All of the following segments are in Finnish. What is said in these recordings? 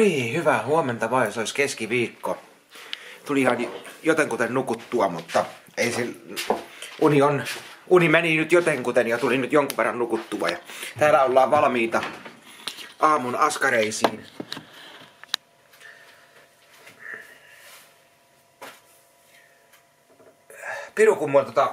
niin, hyvää huomenta vaan, jos olisi keskiviikko. Tuli ihan jotenkuten nukuttua, mutta ei se... Uni meni nyt jotenkuten ja tuli nyt jonkun verran nukuttua. Ja täällä ollaan valmiita aamun askareisiin. Piru kun mulla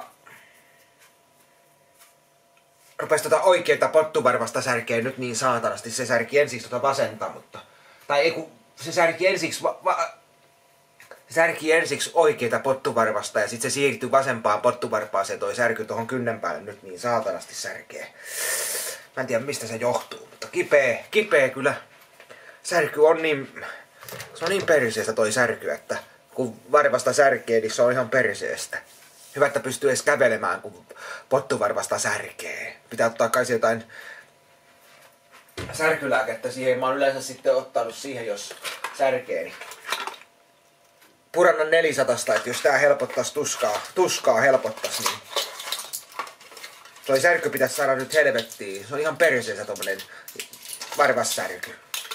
rupes oikeeta pottuvarvasta särkeä nyt niin saatanasti. Se särki ensiksi vasenta, mutta... Tai ei kun se särki ensiksi... särki ensiksi oikeeta pottuvarvasta ja sitten se siirtyi vasempaan pottuvarpaaseen toi särky tohon kynnen päälle nyt niin saatanasti särkee. Mä en tiedä mistä se johtuu, mutta kipeä kyllä. Särky on niin... Se on niin perseestä toi särky, että kun varvasta särkee, niin se on ihan perseestä. Hyvä, että pystyy edes kävelemään, kun pottuvarvasta särkee. Pitää ottaa kai jotain särkylääkettä siihen. Mä oon yleensä sitten ottanut siihen, jos särkee, niin Purannan 400, että jos tää helpottais tuskaa helpottais, niin toi särky pitäisi saada nyt helvettiin. Se on ihan perseensä tommonen varvassärky.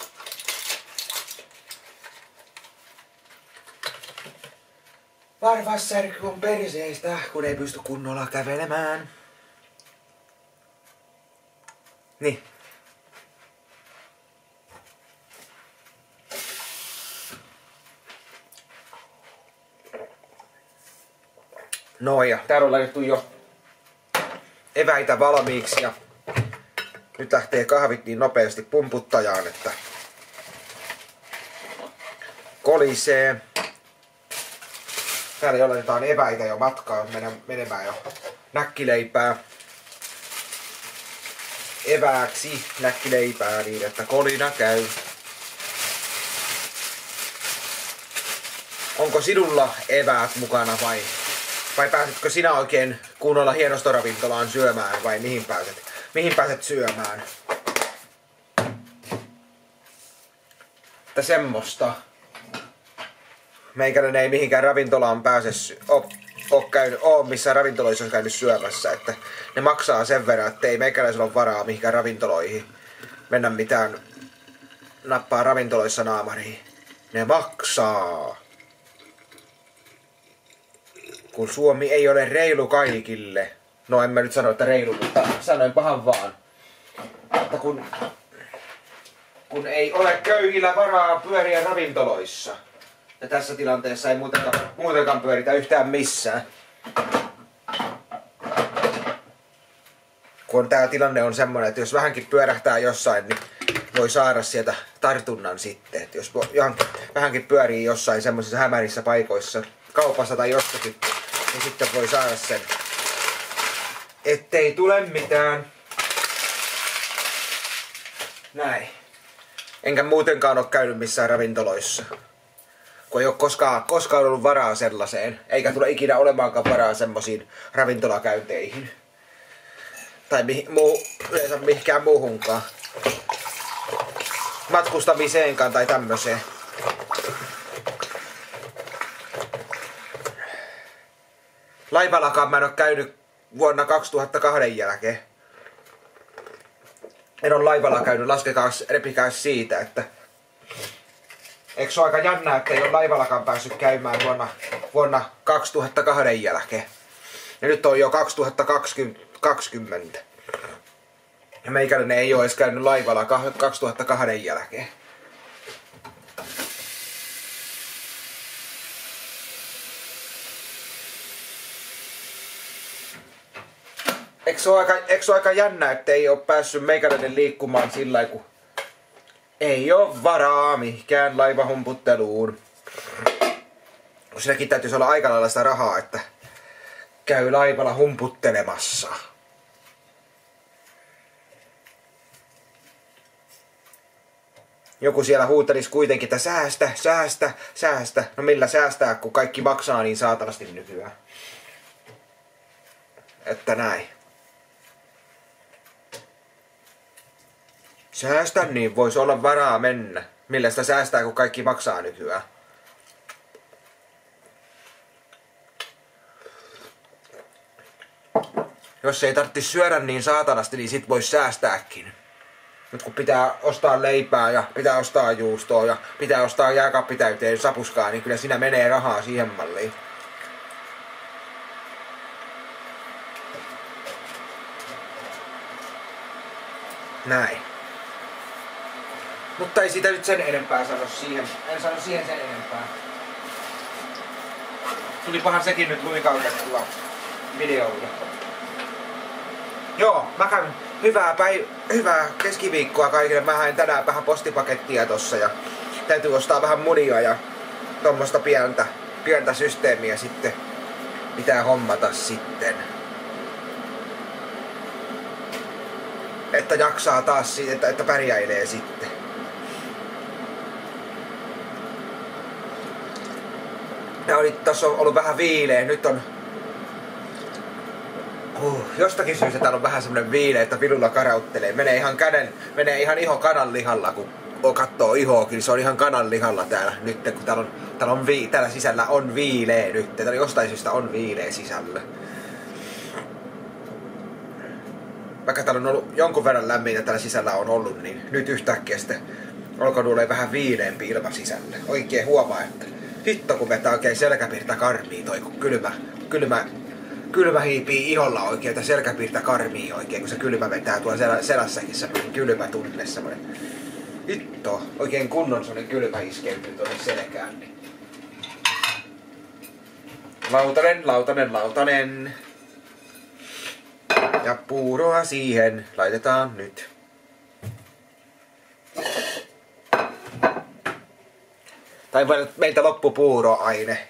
Varvassärky on perseestä, kun ei pysty kunnolla kävelemään. Niin. No ja täällä on laitettu jo eväitä valmiiksi ja nyt lähtee kahvit niin nopeasti pumputtajaan, että kolisee. Täällä jo laitetaan eväitä jo matkaan menemään jo näkkileipää. Evääksi näkkileipää niin, että kolina käy. Onko sinulla eväät mukana vai pääsetkö sinä oikein kunnolla hienostoravintolaan syömään vai mihin pääset syömään? Että semmoista. Meikäläinen ei mihinkään ravintolaan pääse oo missään ravintoloissa on käynyt syömässä, että ne maksaa sen verran, että ei meikäläisellä ole varaa mihinkään ravintoloihin mennä mitään nappaa ravintoloissa naamariin. Ne maksaa. Kun Suomi ei ole reilu kaikille. No en mä nyt sano, että reilu, mutta sanoin pahan vaan. Että kun ei ole köyhillä varaa pyöriä ravintoloissa. Ja tässä tilanteessa ei muutenkaan pyöritä yhtään missään. Kun tää tilanne on semmonen, että jos vähänkin pyörähtää jossain, niin voi saada sieltä tartunnan sitten. Että jos vähänkin pyörii jossain semmoisissa hämärissä paikoissa, kaupassa tai jostakin, niin sitten voi saada sen, ettei tule mitään. Näin. Enkä muutenkaan ole käynyt missään ravintoloissa. Kun ei ole koskaan ollut varaa sellaiseen. Eikä tule ikinä olemaankaan varaa semmosiin ravintolakäynteihin. Tai yleensä mihinkään muuhunkaan. Matkustamiseenkaan tai tämmöiseen. Laivallakaan mä en ole käynyt vuonna 2002 jälkeen. En ole laivalla käynyt, repikää siitä, että... Eikö se ole aika jännää, että ei ole laivallakaan päässyt käymään vuonna 2002 jälkeen. Ja nyt on jo 2020. Ja meikäläinen ei ole edes käynyt laivalla 2002 jälkeen. Eikö se ole aika jännä, että ei ole päässyt meikäläinen liikkumaan sillä lailla, kun ei oo varaa mihinkään laivahumputteluun. Kun siinäkin täytyisi olla aika lailla sitä rahaa, että käy laivalla humputtelemassa. Joku siellä huutelisi kuitenkin, että säästä. No millä säästää, kun kaikki maksaa niin saatanasti nykyään. Että näin. Säästä, niin voisi olla varaa mennä. Millä sitä säästää, kun kaikki maksaa nykyään. Jos ei tarvitse syödä niin saatanasti, niin sit voisi säästääkin. Nyt kun pitää ostaa leipää ja pitää ostaa juustoa ja pitää ostaa jääkaappi täyteen sapuskaa, niin kyllä siinä menee rahaa siihen malliin. Näin. Mutta ei siitä nyt sen enempää sano siihen. En sano siihen sen enempää. Tulipahan sekin nyt luikautettua videolla. Joo, mä käyn hyvää keskiviikkoa kaikille. Mä hain tänään vähän postipakettia tossa ja täytyy ostaa vähän munia ja tommosta pientä systeemiä sitten pitää hommata sitten. Että jaksaa taas, että pärjäilee sitten. Ja tässä on ollut vähän viileä, nyt on jostakin syystä täällä on vähän semmonen viileä, että vilulla karauttelee. Menee ihan iho kananlihalla, kun kattoo ihoakin. Se on ihan kananlihalla täällä nyt, kun täällä sisällä on viileä nyt. Täällä jostain syystä on viileä sisällä. Vaikka täällä on ollut jonkun verran lämmintä täällä sisällä on ollut, niin nyt yhtäkkiä sitten alkoi tulla vähän viileämpi ilma sisällä. Oikein huomaa, että hitto kun vetää oikein selkäpiirtä karmii toi, kun kylmä hiipii iholla oikein, että selkäpiirtä karmii oikein, kun se kylmä vetää tuolla selässäkin semmoinen kylmä tunne semmoinen. Hitto, oikein kunnon semmoinen kylmä iskeytyy tuonne selkään. Niin. Lautanen. Ja puuroa siihen laitetaan nyt. Tai meiltä loppu puuroaine.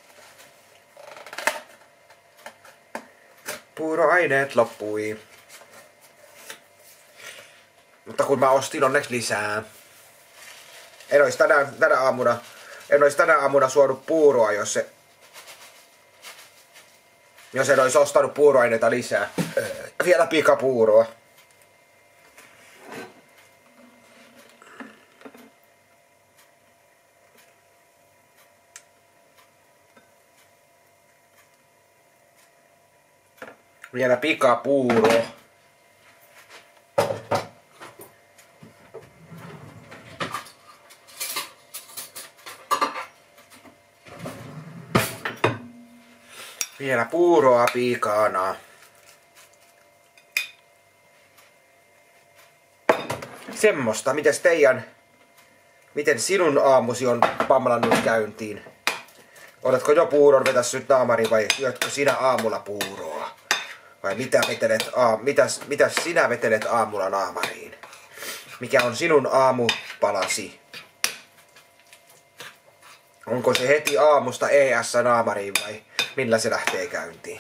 Puuroaineet loppui. Mutta kun mä ostin onneksi lisää. En ois tänä aamuna suonut puuroa, jos en ois ostanut puuroaineita lisää. Vielä pikapuuroa. Vielä pikapuuro. Vielä puuroa pikana. Semmosta. Miten sinun aamusi on pamlannut käyntiin? Oletko jo puuron vetässyt naamariin vai syötkö sinä aamulla puuroa? Vai mitä sinä vetelet aamulla naamariin? Mikä on sinun aamupalasi? Onko se heti aamusta ES naamariin vai millä se lähtee käyntiin?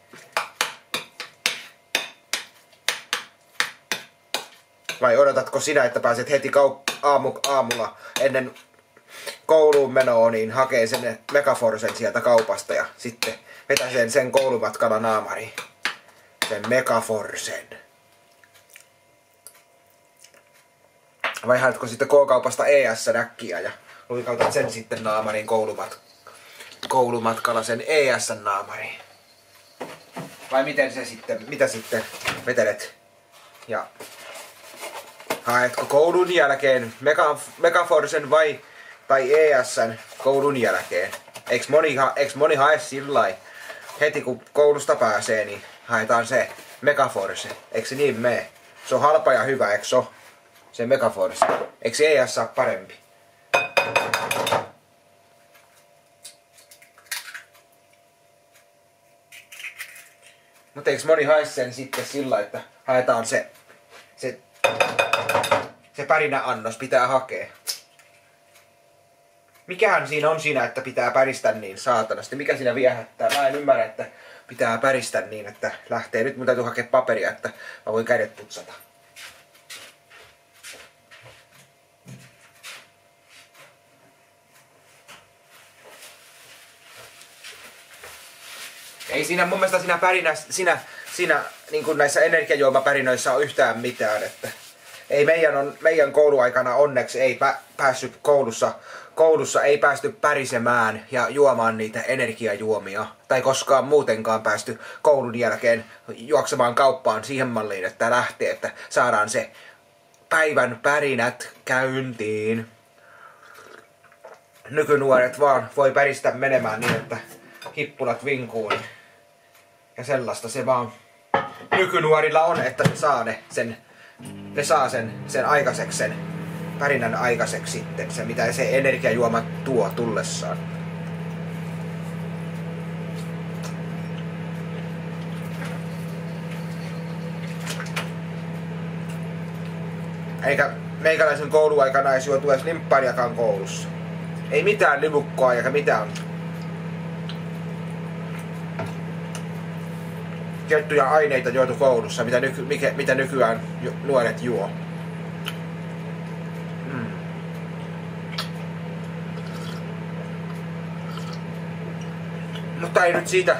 Vai odotatko sinä, että pääset heti aamulla ennen kouluun menoa, niin hakee sen Megaforcen sieltä kaupasta ja sitten vetää sen koulumatkalla naamariin. Sen Megaforcen. Vai haetko sitten K-kaupasta ES-näkkiä ja luikautat sen sitten naamariin koulumatkalla sen ES-naamariin? Vai mitä sitten vetelet? Ja haetko koulun jälkeen Megaforcen tai ES:n koulun jälkeen? Eiks moni hae sillai? Heti kun koulusta pääsee, niin haetaan se Megaforce. Eiks se niin mene? Se on halpa ja hyvä, eiks se se Megaforce? Eiks ES saa parempi? Mutta eiks moni hae sen sitten sillä, että haetaan se pärinäannos pitää hakea? Mikähän siinä on siinä, että pitää päristä niin saatanasti? Mikä siinä viehättää? Mä en ymmärrä, että pitää päristä niin, että lähtee. Nyt mun täytyy hakea paperia, että mä voin kädet putsata. Ei siinä mun mielestä siinä pärinässä, siinä niin kuin näissä energiajuomapärinöissä on yhtään mitään, että ei meidän kouluaikana onneksi ei päässyt koulussa ei päästy pärisemään ja juomaan niitä energiajuomia. Tai koskaan muutenkaan päästy koulun jälkeen juoksemaan kauppaan siihen malliin, että lähtee, että saadaan se päivän pärinät käyntiin. Nykynuoret vaan voi päristää menemään niin, että hippulat vinkuun. Ja sellaista se vaan nykynuorilla on, että ne saa sen aikaiseksi, sen pärinän aikaiseksi sitten, se mitä se energiajuoma tuo tullessaan. Eikä meikäläisen kouluaikana ei juotu edes limppariakaan koulussa. Ei mitään limukkoa eikä mitään tiettyjä aineita juotu koulussa, mitä nykyään nuoret juo. Mutta ei nyt siitä.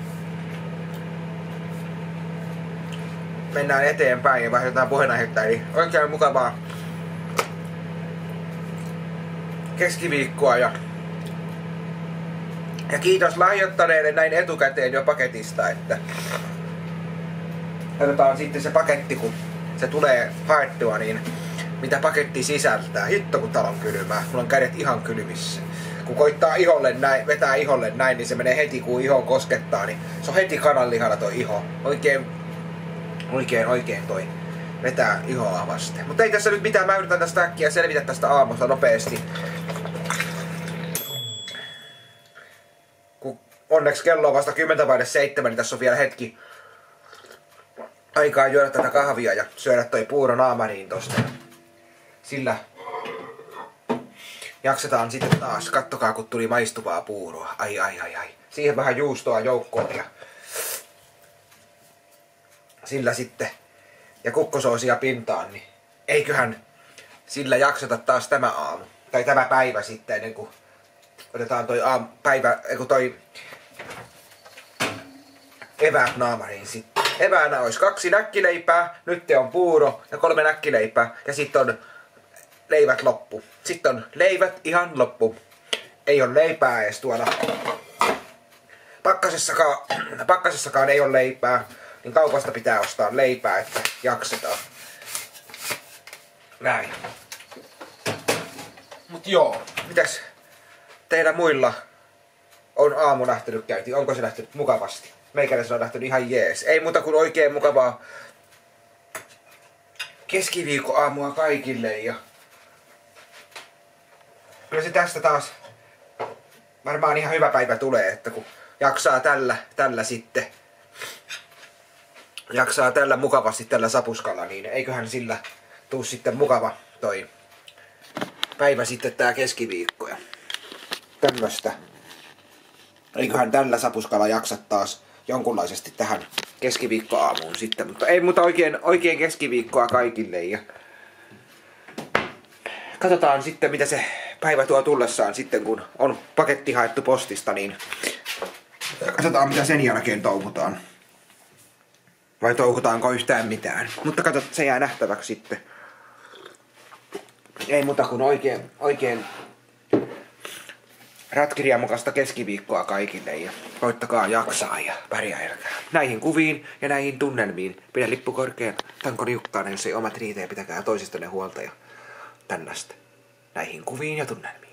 Mennään eteenpäin ja vaihdetaan puheenaihetta, eli oikein mukavaa keskiviikkoa ja kiitos lahjoittaneille näin etukäteen jo paketista, että katsotaan sitten se paketti, kun se tulee haettua, niin mitä paketti sisältää. Hitto kun talon kylmää, mulla on kädet ihan kylmissä. Kun koittaa iholle näin, vetää iholle näin, niin se menee heti kun ihon koskettaa, niin se on heti kananlihana toi iho. Oikein toi vetää ihoa vasten. Mutta ei tässä nyt mitään, mä yritän tästä äkkiä selvitä tästä aamusta nopeasti. Kun onneksi kello on vasta 10:07, niin tässä on vielä hetki aikaa juoda tätä kahvia ja syödä toi puuro naamariin tosta. Sillä jaksetaan sitten taas. Kattokaa kun tuli maistuvaa puuroa. Ai. Siihen vähän juustoa joukkoon ja sillä sitten ja kukkosoosia pintaan, niin eiköhän sillä jakseta taas tämä aamu. Tai tämä päivä sitten ennen kuin otetaan toi toi eväät naamariin sitten. Eväänä olisi 2 näkkileipää, nyt on puuro ja 3 näkkileipää ja sitten on leivät loppu. Sitten on leivät ihan loppu. Ei ole leipää edes tuolla. Pakkasessakaan ei ole leipää. Niin kaupasta pitää ostaa leipää, että jaksetaan. Näin. Mut joo, mitäs teillä muilla on aamu lähtenyt käyntiin? Onko se lähtenyt mukavasti? Meikäläisellä on lähtenyt ihan jees. Ei muuta kuin oikein mukavaa keskiviikon aamua kaikille ja kyllä se tästä taas varmaan ihan hyvä päivä tulee, että kun jaksaa tällä sitten jaksaa tällä mukavasti tällä sapuskalla, niin eiköhän sillä tuu sitten mukava toi päivä sitten tää keskiviikko ja tämmöstä. Eiköhän tällä sapuskalla jaksa taas jonkunlaisesti tähän keskiviikkoaamuun sitten, mutta ei muuta oikein keskiviikkoa kaikille ja katsotaan sitten mitä se päivä tuo tullessaan sitten kun on paketti haettu postista, niin katsotaan mitä sen jälkeen touhutaan. Vai touhutaanko yhtään mitään. Mutta kato, se jää nähtäväksi sitten. Ei muuta kuin oikein ratkiriamukasta keskiviikkoa kaikille. Ja koittakaa jaksaa ja pärjäilkää. Näihin kuviin ja näihin tunnelmiin. Pidä lippu korkean, tanko niukkaana, jos ei omat riitä ja pitäkää toisistanne huolta ja tällaista. Näihin kuviin ja tunnelmiin.